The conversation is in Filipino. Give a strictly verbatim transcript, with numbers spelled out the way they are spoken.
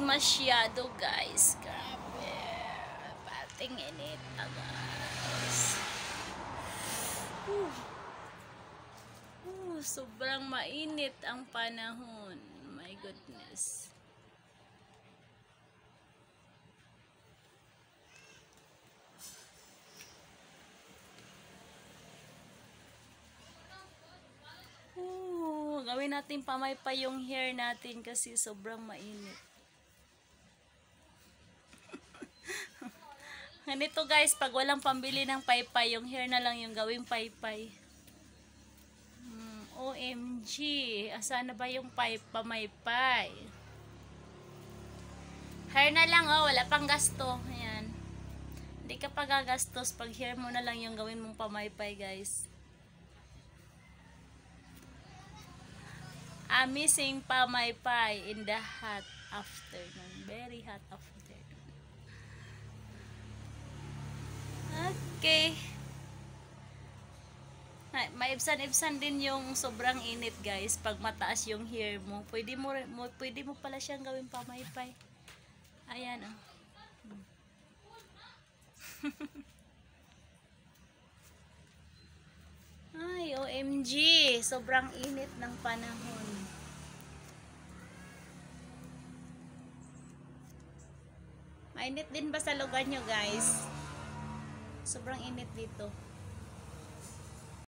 masyado guys. Grabe. Pating init na guys. Uh. Uh, sobrang mainit ang panahon. My goodness. Uh, gawin natin pamaypay yung hair natin kasi sobrang mainit. Ganito guys, pag walang pambili ng paypay, yung hair na lang yung gawing paypay. Hmm, O M G, asa na ba yung pay pamaypay? Hair na lang, oh, wala pang gasto. Ayan. Hindi ka pa gagastos pag hair mo na lang yung gawin mong pamaypay guys. Amazing pamaypay in the hot afternoon. Very hot afternoon. Okay. Maibsan-ibsan din yung sobrang init guys pag mataas yung hair mo. Pwede mo, mo pwede mo pala siyang gawin pamaypay. Ayan oh. Ay, O M G, sobrang init ng panahon. Mainit din ba sa lugar nyo guys? Sobrang init dito.